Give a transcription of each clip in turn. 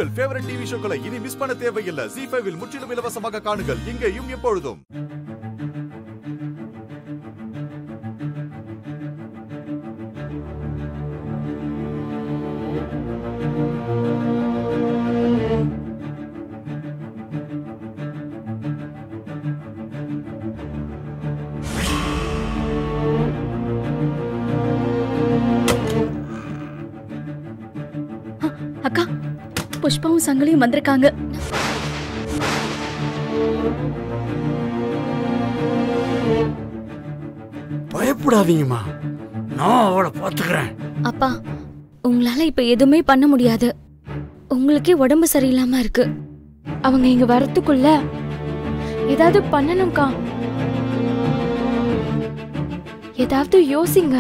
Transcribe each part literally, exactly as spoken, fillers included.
உங்கள் favourite TV ஷோக்களை இனி miss பண்ண தேவையில்லை. ஜீ ஃபைவ் இல் முற்றிலும் இலவசமாக காணுங்கள், இங்கேயும் எப்பொழுதும். அக்கா, புஷ்பாவும் சங்கலியும் வந்திருக்காங்க. பயப்படாதீங்கம்மா, நான் அவளை பாத்துக்கிறேன். அப்பா, உங்களால இப்ப எதுவுமே பண்ண முடியாது. உங்களுக்கே உடம்பு சரியில்லாம இருக்கு. அவங்க இங்க வரத்துக்குள்ள ஏதாவது பண்ணணும்க்கா. ஏதாவது யோசிங்க.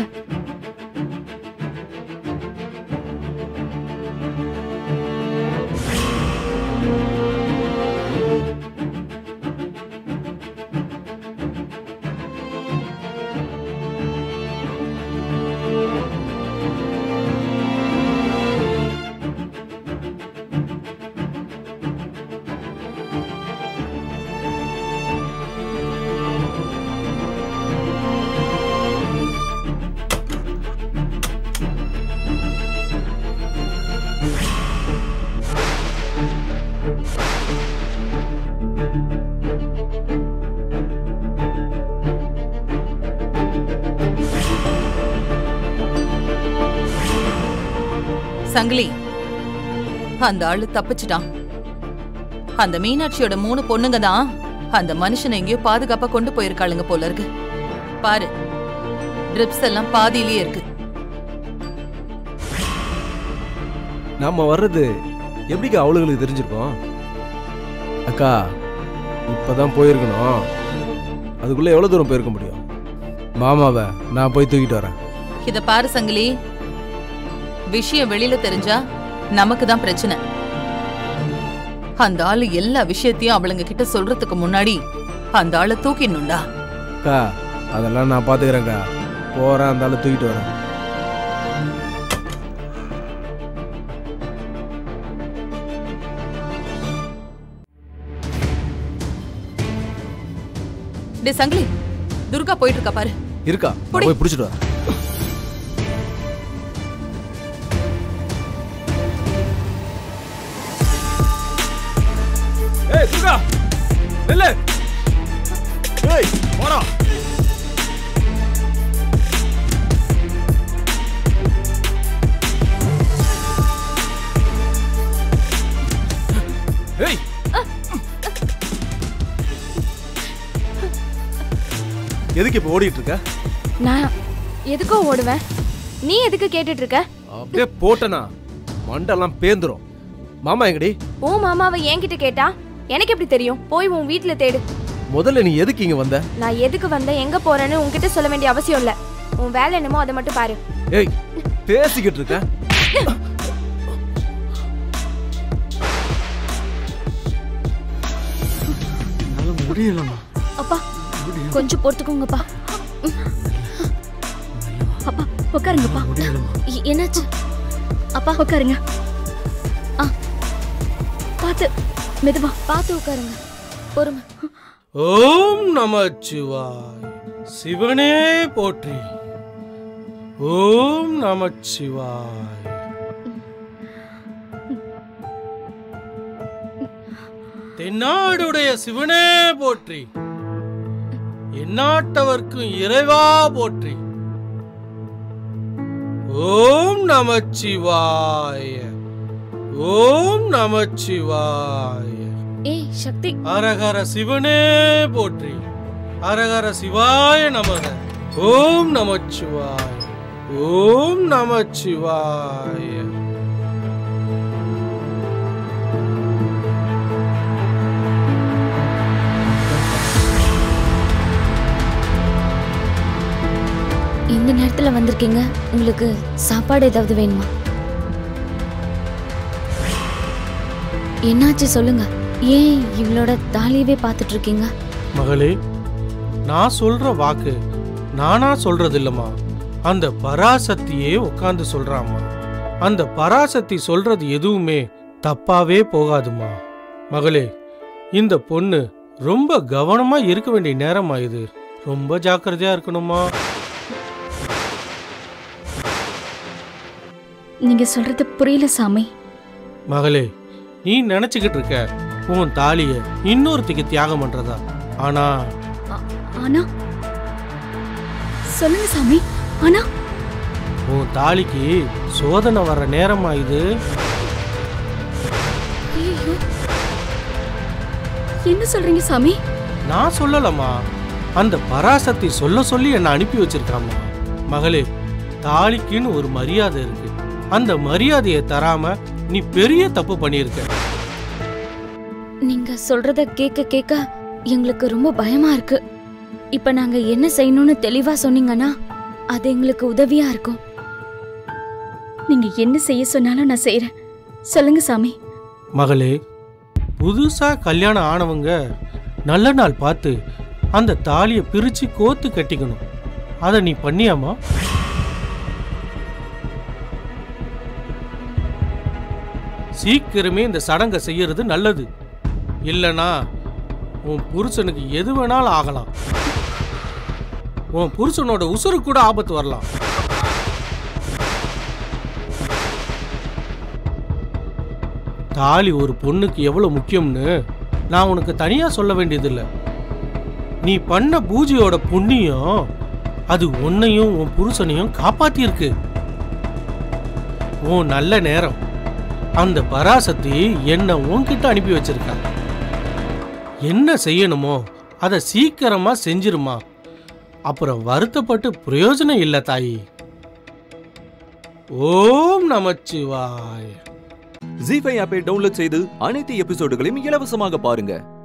சங்கிலி, அந்த ஆளு தப்பிச்சிட்டான். அந்த மீனாட்சியோட மூணு பொண்ணுங்க தான் அந்த மனுஷனை எங்கேயோ பாதுகாப்பா கொண்டு போயிருக்காளுங்க போல இருக்கு. பாரு, ட்ரிப்ஸ் எல்லாம் பாதியிலேயே இருக்கு. நாம வர்றது எப்படிக்கா அவளுங்களுக்கு தெரிஞ்சிருக்கோம்? அக்கா, இப்பதான் போயிருக்கணும். அதுக்குள்ள எவ்வளவு தூரம் போயிருக்க முடியும்? மாமாவை நான் போய் தூக்கிட்டு வரேன். இத பாரு சங்கிலி, விஷயம் வெளியில தெரிஞ்சா நமக்கு தான் பிரச்சனை. அந்த ஆளு எல்லா விஷயத்தையும் அவளுங்க கிட்ட சொல்றதுக்கு முன்னாடி அந்த ஆளை தூக்கிடணும்டா. அக்கா, அதெல்லாம் நான் பாத்துக்கிறேன்க்கா. போறேன், அந்த ஆளை தூக்கிட்டு வரேன். டே சங்கிலி, துர்கா போயிட்டு இருக்கா பாரு. இருக்கா? போய் புடிச்சிட்டு வர. ஏய் துர்கா, நில்லு. ஏய் போடா. ஏய், எதுக்கு இப்ப ஓடிட்டு இருக்க? நான் எதுக்கோ ஓடுவேன், நீ எதுக்கு கேட்டுட்டு இருக்க? அப்படியே போட்டனா மண்டெல்லாம் பேந்துரும். மாமா எங்கடி? ஓ மாமாவை என்கிட்ட கேட்டா எனக்கு எப்படி தெரியும்? போய் உன் வீட்டுல தேடு. முதல்ல நீ எதுக்கு இங்க வந்த? நான் எதுக்கு வந்தேன், எங்க போறேன்னு உன்கிட்ட சொல்ல வேண்டிய அவசியம் இல்ல. உன் வேலை என்னமோ அதை மட்டும் பாரு. ஏய், பேசிக்கிட்டு இருக்க. முடியலமா. அப்பா, கொஞ்சம் பொறுத்துக்கோங்கப்பா. அப்பா உட்காருங்கப்பா. என்னாச்சு? அப்பா உட்காருங்க. ஆ, பாத்து மெதுவா பாத்து உட்காருங்க. பொறுமை. ஓம் நமச்சிவாய். சிவனே போற்றி. ஓம் நமச்சிவாய். தென்னாடுடைய சிவனே போற்றி. எந்நாட்டவர்க்கும் இறைவா போற்றி. ஓம் நமச்சிவாய. ஓம் நமச்சிவாய. ஏய் சக்தி. அரஹர சிவனே போற்றி. அரஹர சிவாய நமக. ஓம் நமச்சிவாய. ஓம் நமச்சிவாய. இந்த நேரத்துல வந்திருக்கீங்க, உங்களுக்கு சாப்பாடு ஏதாவது வேணுமா? என்னாச்சு சொல்லுங்க. ஏன் இவளோட தாலியவே பார்த்துட்டு இருக்கீங்க? மகளே, நான் சொல்ற வாக்கு நானா சொல்றது இல்லம்மா, அந்த பராசக்தியே உட்கார்ந்து சொல்றாம்மா. அந்த பராசக்தி சொல்றது எதுவுமே தப்பாவே போகாதுமா. மகளே, இந்த பொண்ணு ரொம்ப கவனமா இருக்க வேண்டிய நேரம் ஆயுது. ரொம்ப ஜாக்கிரதையா இருக்கணுமா. நீங்க சொல்றது புரியல சாமி. மகளே, நீ நினைச்சுக்கிட்டு இருக்க உன் தாலிய இன்னொருத்திக்கு தியாகம் பண்றதா. ஆனா ஆனா சொல்லுங்க சாமி. ஆனா உன் தாலிக்கு சோதனை வர்ற நேரம் ஆயுது. என்ன சொல்றீங்க சாமி? நான் சொல்லலம்மா, அந்த பராசக்தி சொல்ல சொல்லி என்ன அனுப்பி வச்சிருக்காமா. மகளே, தாலிக்குன்னு ஒரு மரியாதை இருக்கு. அந்த மரியாதையை தராம நீ பெரிய தப்பு பண்ணியிருக்க. நீங்க சொல்றத கேட்க கேட்க எங்களுக்கு ரொம்ப பயமா இருக்கு. இப்ப நாங்க என்ன செய்யணும்னு தெளிவா சொன்னீங்கன்னா அது எங்களுக்கு உதவியா இருக்கும். நீங்க என்ன செய்ய சொன்னாலும் நான் செய்யறேன். சொல்லுங்க சாமி. மகளே, புதுசா கல்யாணம் ஆனவங்க நல்ல நாள் பார்த்து அந்த தாலியை பிரிச்சு கோத்து கட்டிக்கணும். அதை நீ பண்ணியாமா? சீக்கிரமே இந்த சடங்கை செய்யறது நல்லது. இல்லனா உன் புருஷனுக்கு எது வேணாலும் ஆகலாம். உன் புருஷனோட உசுரு கூட ஆபத்து வரலாம். தாலி ஒரு பொண்ணுக்கு எவ்வளவு முக்கியம்னு நான் உனக்கு தனியா சொல்ல வேண்டியதில்லை. நீ பண்ண பூஜையோட புண்ணியம் அது உன்னையும் உன் புருஷனையும் காப்பாத்திருக்கு. உன் நல்ல நேரம் அந்த பராசக்தி என்ன உன்கிட்ட அனுப்பி வச்சிருக்கா. என்ன செய்யணுமோ அதை சீக்கிரமா செஞ்சிருமா. அப்புறம் வருத்தப்பட்டு பிரயோஜனம் இல்லை தாயி. ஓம் நமச்சிவாய. ஜீ ஃபைவ் ஆப்பை டவுன்லோட் செய்து அனைத்து எபிசோடுகளையும் இலவசமாக பாருங்க.